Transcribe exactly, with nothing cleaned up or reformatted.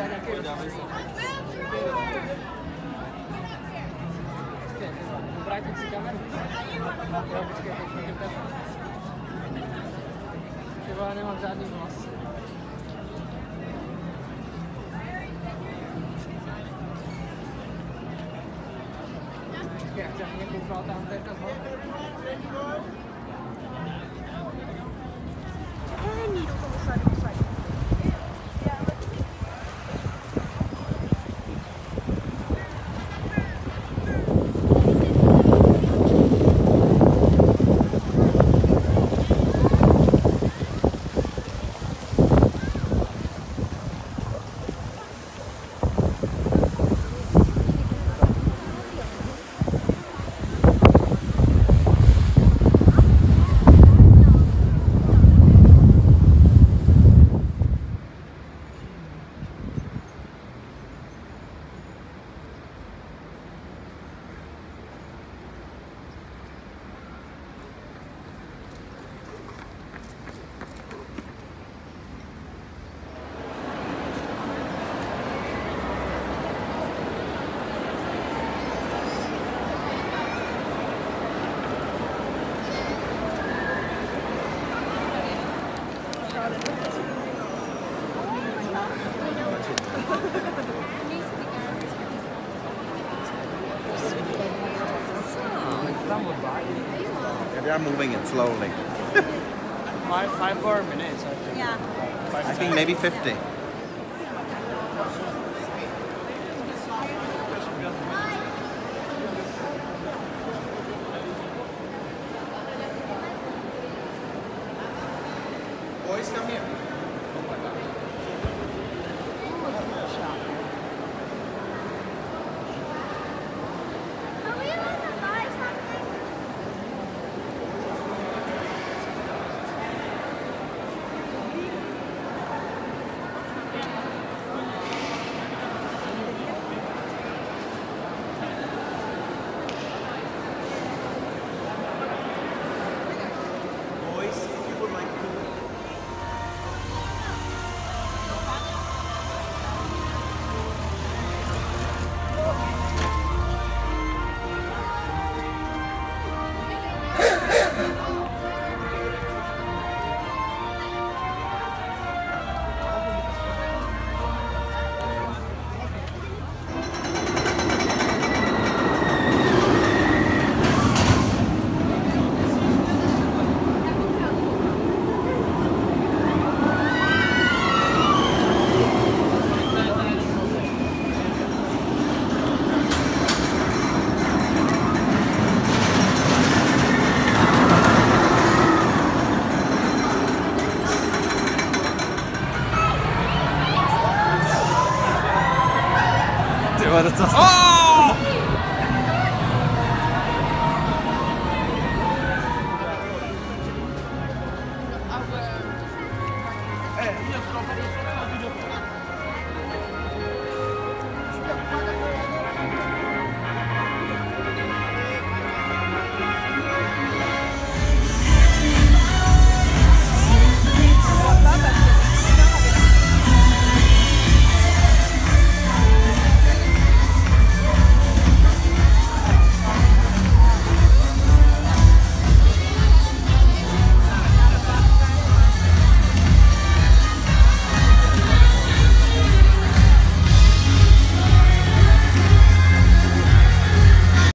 Vrátit si kameru. Jo, počkej, teď ty vole, nemám žádný hlas. Jak jsem mě koukal tam, to je ta zhora. Není do toho sadu, sadu. Maybe I'm moving it slowly. Five, five more minutes, I think. Yeah. Five I think maybe fifty. Boys, come here. What is that?